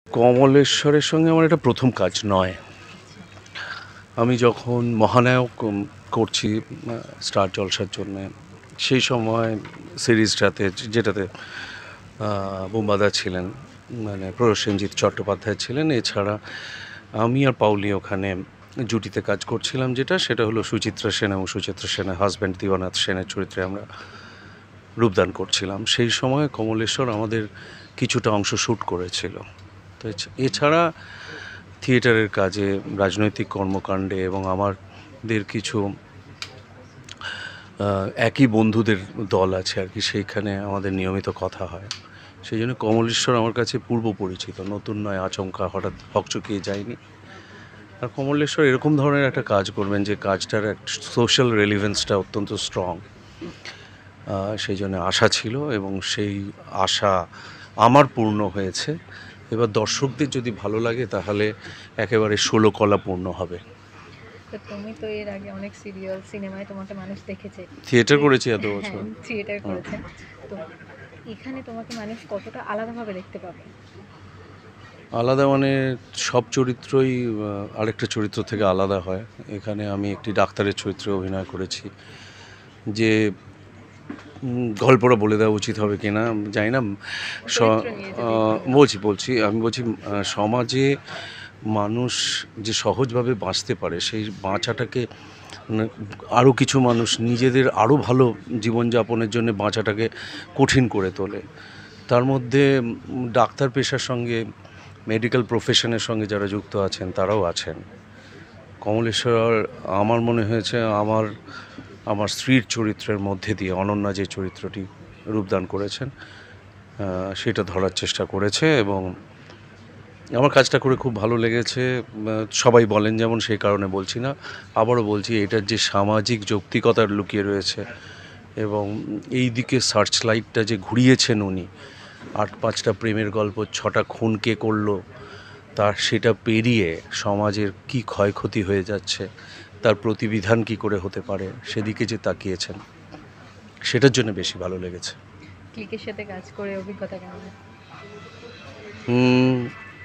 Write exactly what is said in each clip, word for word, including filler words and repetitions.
কমলেশ্বরের সঙ্গে আমার এটা প্রথম কাজ নয়। আমি যখন মহানায়ক করছি স্টার জলসার জন্যে, সেই সময় সিরিজটাতে যেটাতে বোম্বাদা ছিলেন, মানে প্রসেনজিৎ চট্টোপাধ্যায় ছিলেন, এছাড়া আমি আর পাউলি ওখানে জুটিতে কাজ করছিলাম, যেটা সেটা হলো সুচিত্রা সেন এবং সুচিত্রা সেনের হাজব্যান্ড দিবানাথ সেনের চরিত্রে আমরা রূপদান করছিলাম। সেই সময় কমলেশ্বর আমাদের কিছুটা অংশ শ্যুট করেছিল। তো এছাড়া থিয়েটারের কাজে, রাজনৈতিক কর্মকাণ্ডে এবং আমাদের কিছু একই বন্ধুদের দল আছে আর কি, সেইখানে আমাদের নিয়মিত কথা হয়। সেই জন্য কমলেশ্বর আমার কাছে পূর্ব পরিচিত, নতুন নয়, আচমকা হঠাৎ হকচকিয়ে যায়নি। আর কমলেশ্বর এরকম ধরনের একটা কাজ করবেন যে কাজটার একটা সোশ্যাল রেলিভেন্সটা অত্যন্ত স্ট্রং, সেই জন্য আশা ছিল এবং সেই আশা আমার পূর্ণ হয়েছে। এবার দর্শকদের যদি ভালো লাগে তাহলে একেবারে ষোলো কলা পূর্ণ হবে। তুমি তো এর আগে অনেক সিরিয়াল সিনেমায় তোমাকে মানুষ দেখেছে, থিয়েটার করেছি এত বছর, থিয়েটার করেছে, তো এখানে তোমাকে মানুষ কতটা আলাদাভাবে দেখতে পাবে? আলাদা মানে সব চরিত্রই আরেকটা চরিত্র থেকে আলাদা হয়। এখানে আমি একটি ডাক্তারের চরিত্রে অভিনয় করেছি, যে গল্পটা বলে দেওয়া উচিত হবে কিনা জানি না। বলছি বলছি আমি বলছি সমাজে মানুষ যে সহজভাবে বাঁচতে পারে, সেই বাঁচাটাকে আরও কিছু মানুষ নিজেদের আরও ভালো জীবনযাপনের জন্য বাঁচাটাকে কঠিন করে তোলে। তার মধ্যে ডাক্তার পেশার সঙ্গে, মেডিকেল প্রফেশনের সঙ্গে যারা যুক্ত আছেন তারাও আছেন। কমলেশ্বর আমার মনে হয়েছে আমার আমার স্ত্রীর চরিত্রের মধ্যে দিয়ে অনন্যা যে চরিত্রটি রূপদান করেছেন সেটা ধরার চেষ্টা করেছে এবং আমার কাজটা করে খুব ভালো লেগেছে। সবাই বলেন যেমন, সেই কারণে বলছি না, আবারও বলছি, এটার যে সামাজিক যৌক্তিকতার লুকিয়ে রয়েছে এবং এই দিকে সার্চ লাইটটা যে ঘুরিয়েছেন উনি, আট পাঁচটা প্রেমের গল্প, ছটা খুন কে করলো, তার সেটা পেরিয়ে সমাজের কি ক্ষয়ক্ষতি হয়ে যাচ্ছে, তার প্রতিবিধান কি করে হতে পারে, সেদিকে যে তাকিয়েছেন, সেটার জন্য বেশি ভালো লেগেছে। ক্লিকের সাথে কাজ করে অভিজ্ঞতা কেমন? হুম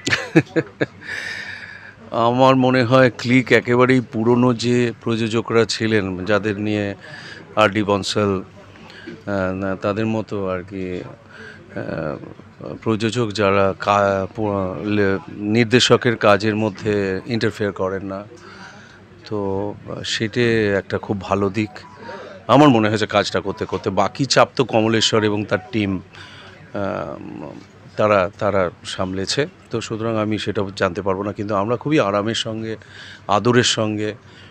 আমার মনে হয় ক্লিক একেবারেই পুরনো যে প্রযোজকরা ছিলেন, যাদের নিয়ে আর ডি বনসাল, তাদের মতো আর কি প্রযোজক, যারা নির্দেশকের কাজের মধ্যে ইন্টারফেয়ার করেন না, তো সেটা একটা খুব ভালো দিক আমার মনে হয়েছে কাজটা করতে করতে। বাকি চাপ তো কমলেশ্বর এবং তার টিম তারা তারা সামলেছে, তো সুতরাং আমি সেটা জানতে পারবো না, কিন্তু আমরা খুবই আরামের সঙ্গে, আদরের সঙ্গে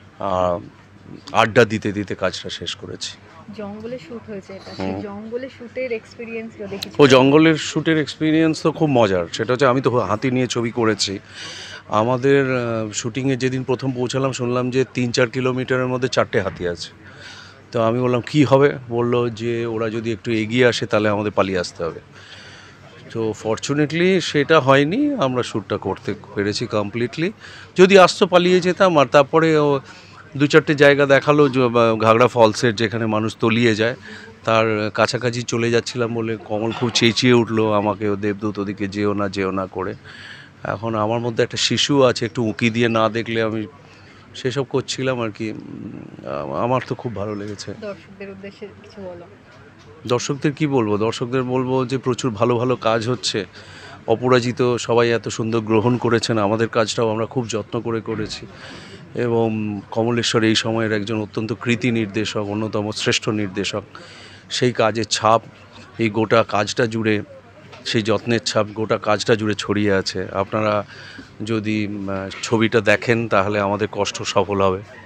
আড্ডা দিতে দিতে কাজটা শেষ করেছি। জঙ্গলে শ্যুট হয়েছে এটা, সেই জঙ্গলে শ্যুটের এক্সপেরিয়েন্স দেখেছি। ও জঙ্গলের শ্যুটের এক্সপিরিয়েন্স তো খুব মজার। সেটা হচ্ছে, আমি তো হাতি নিয়ে ছবি করেছি। আমাদের শ্যুটিংয়ে যেদিন প্রথম পৌঁছালাম শুনলাম যে তিন চার কিলোমিটারের মধ্যে চারটে হাতি আছে। তো আমি বললাম কী হবে, বললো যে ওরা যদি একটু এগিয়ে আসে তাহলে আমাদের পালিয়ে আসতে হবে। তো ফরচুনেটলি সেটা হয়নি, আমরা শ্যুটটা করতে পেরেছি কমপ্লিটলি। যদি আসতো পালিয়ে যেতাম। আর তারপরে ও দু চারটে জায়গা দেখালো, ঘাগড়া ফলসের যেখানে মানুষ তলিয়ে যায়, তার কাছাকাছি চলে যাচ্ছিলাম বলে কমল খুব চেঁচিয়ে উঠলো আমাকে, ও দেবদূত ওদিকে যেও না যেও না করে। এখন আমার মধ্যে একটা শিশু আছে, একটু উঁকি দিয়ে না দেখলে আমি সেসব করছিলাম আর কি। আমার তো খুব ভালো লেগেছে। দর্শকদের উদ্দেশ্যে কিছু বলো। দর্শকদের কি বলবো, দর্শকদের বলবো যে প্রচুর ভালো ভালো কাজ হচ্ছে, অপরাজিত সবাই এত সুন্দর গ্রহণ করেছেন, আমাদের কাজটাও আমরা খুব যত্ন করে করেছি এবং কমলেশ্বর এই সময়ের একজন অত্যন্ত কৃতি নির্দেশক, অন্যতম শ্রেষ্ঠ নির্দেশক। সেই কাজের ছাপ এই গোটা কাজটা জুড়ে, সেই যত্নের ছাপ গোটা কাজটা জুড়ে ছড়িয়ে আছে। আপনারা যদি ছবিটা দেখেন তাহলে আমাদের কষ্ট সফল হবে।